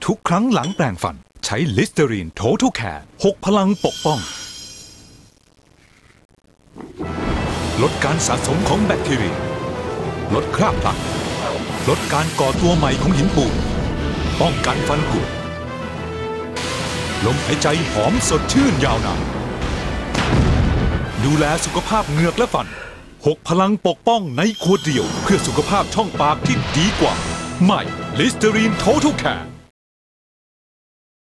ทุกครั้งหลังแปรงฟันใช้ลิสเตอรีน Total Care 6 พลังปกป้องลดการสะสมของแบคทีเรียลดคราบพลักลดการก่อตัวใหม่ของหินปูนป้องกันฟันผุลมหายใจหอมสดชื่นยาวนานดูแลสุขภาพเหงือกและฟัน6 พลังปกป้องในขวดเดียวเพื่อสุขภาพช่องปากที่ดีกว่าใหม่ลิสเตอรีน Total Care